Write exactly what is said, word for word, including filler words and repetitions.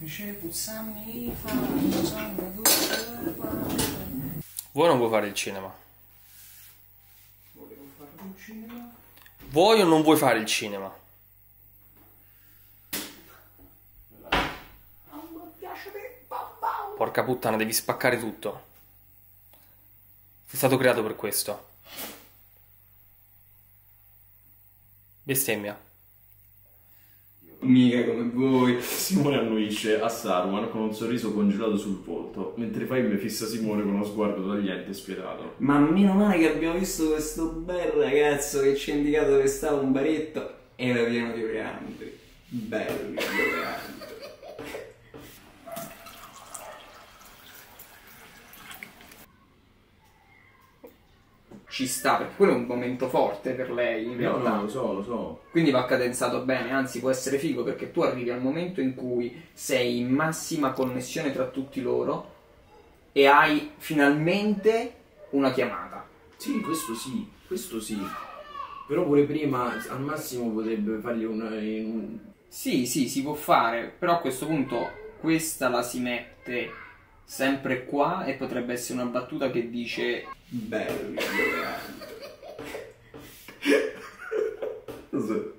Vuoi o non vuoi fare il cinema? Volevo fare un cinema. Vuoi o non vuoi fare il cinema? Porca puttana, devi spaccare tutto. Sei stato creato per questo. Bestemmia. Mica come voi. Simone annuisce a Saruman con un sorriso congelato sul volto, mentre Faim fissa Simone con uno sguardo tagliente e spietato. Ma meno male che abbiamo visto questo bel ragazzo che ci ha indicato dove stava un baretto. Era pieno di oleandri. Belli di oleandri. Ci sta, perché quello è un momento forte per lei in No, realtà. no, lo so, lo so. Quindi va cadenzato bene, anzi può essere figo perché tu arrivi al momento in cui sei in massima connessione tra tutti loro e hai finalmente una chiamata. Sì, questo sì, questo sì. Però pure prima, al massimo, potrebbe fargli un... un... Sì, sì, si può fare, però a questo punto questa la si mette sempre qua e potrebbe essere una battuta che dice belli, Sì.